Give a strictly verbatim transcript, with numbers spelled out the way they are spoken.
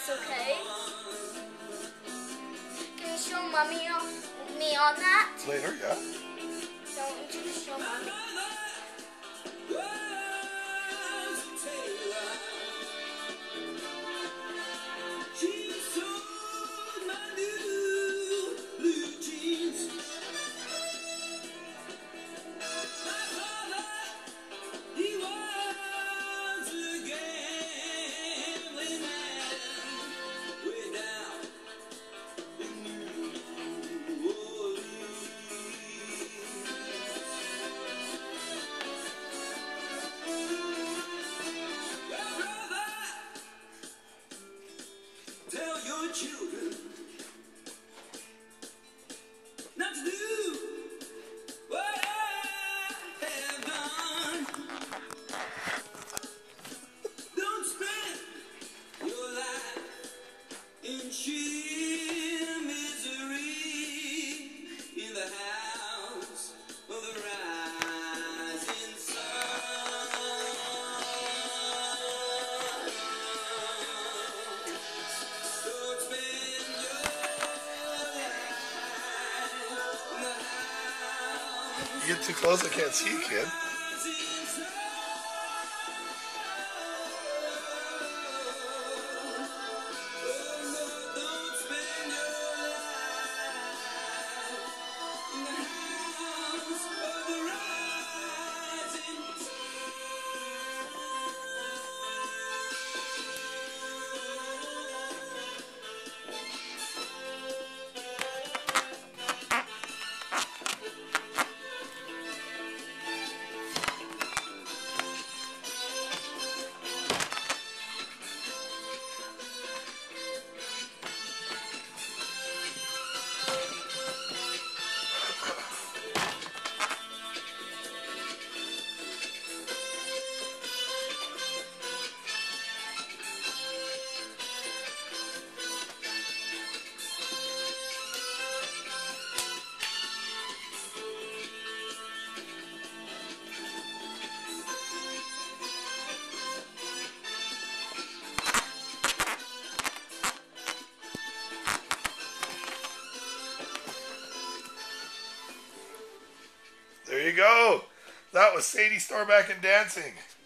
this, okay? Can you show mommy on, me on that? Later, yeah. Don't you show mommy? Tell your children not to do what I have done. Don't spend your life in sheer misery in the house of the rising sun. Don't spend your life in the house. You get too close, I can't see you, kid. There you go. That was Sadie Storback and dancing.